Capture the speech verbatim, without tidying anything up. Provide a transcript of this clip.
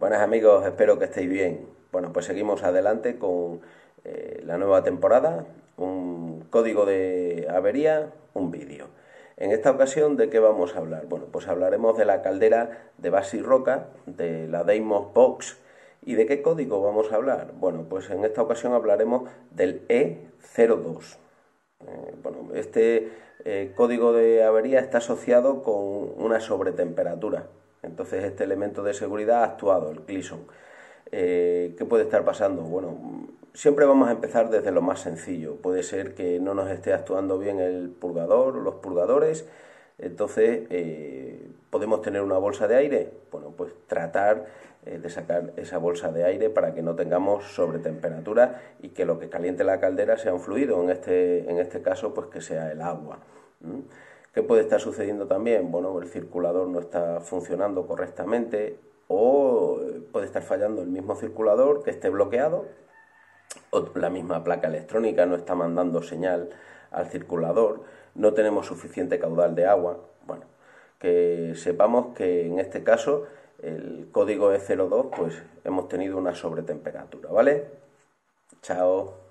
Buenas amigos, espero que estéis bien. Bueno, pues seguimos adelante con eh, la nueva temporada, un código de avería, un vídeo. En esta ocasión, ¿de qué vamos a hablar? Bueno, pues hablaremos de la caldera de base y roca, de la Deimos Box. ¿Y de qué código vamos a hablar? Bueno, pues en esta ocasión hablaremos del E cero dos. Eh, bueno, este eh, código de avería está asociado con una sobretemperatura. Entonces este elemento de seguridad ha actuado, el Cleason. Eh, ¿Qué puede estar pasando? Bueno, siempre vamos a empezar desde lo más sencillo. Puede ser que no nos esté actuando bien el purgador o los purgadores. Entonces, eh, ¿podemos tener una bolsa de aire? Bueno, pues tratar eh, de sacar esa bolsa de aire para que no tengamos sobretemperatura y que lo que caliente la caldera sea un fluido, en este, en este caso, pues que sea el agua. ¿Mm? ¿Qué puede estar sucediendo también? Bueno, el circulador no está funcionando correctamente o puede estar fallando el mismo circulador que esté bloqueado o la misma placa electrónica no está mandando señal al circulador, no tenemos suficiente caudal de agua. Bueno, que sepamos que en este caso el código E cero dos pues hemos tenido una sobretemperatura, ¿vale? Chao.